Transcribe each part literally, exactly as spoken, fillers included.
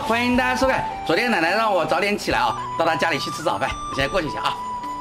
欢迎大家收看。昨天奶奶让我早点起来啊，到她家里去吃早饭，我现在过去一下啊。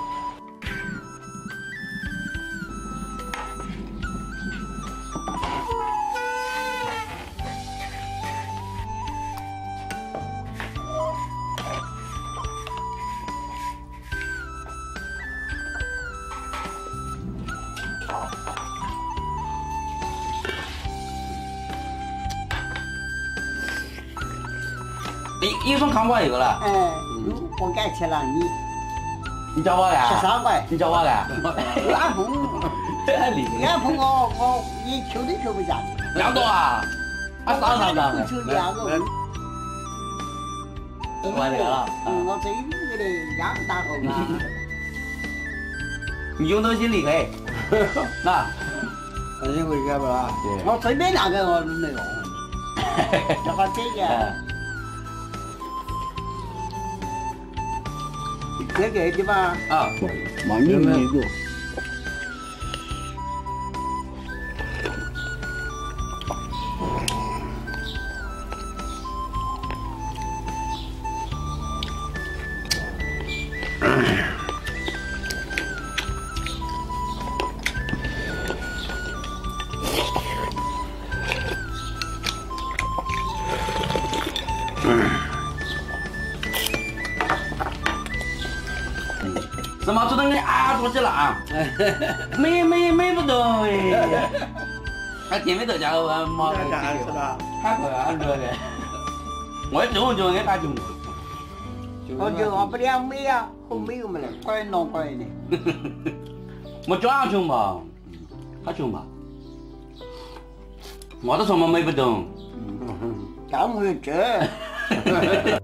你有种看我一个了？ 哎，我敢吃了你。 你叫我干？ 十三块。 你叫我干？ 眼碰，眼碰我我你求都求不下去。 两多啊？啊啥啥啥？ 求两个。 完了。 嗯，我最那个压不打红啊。 你用东西离开。那。 你会干不啦？ 我最边那个我都没用。叫他姐姐。这个地方啊， 往里面走。 什么主动给啊多起了啊？没没没不动哎，还甜没豆家伙毛干啥吃了？ 还会啊热的，我中就给打中。 我就我不两米啊，我没有么嘞，快弄快的。 我抓穷吧，他穷吧？我都说我没不懂。 干么这？